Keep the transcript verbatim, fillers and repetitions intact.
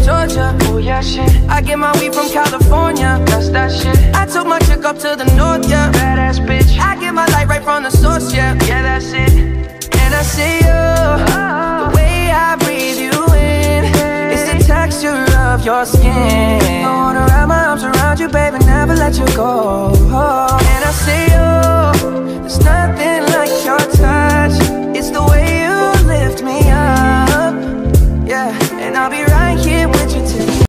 Georgia. Oh yeah, shit. I get my weed from California. That's that shit. I took my chick up to the north, yeah. Badass bitch. I get my light right from the source, yeah. Yeah, that's it. And I see you, oh. The way I breathe you in, hey. It's the texture of your skin. I wanna wrap my arms around you, baby, never let you go. Oh. And I see you, there's nothing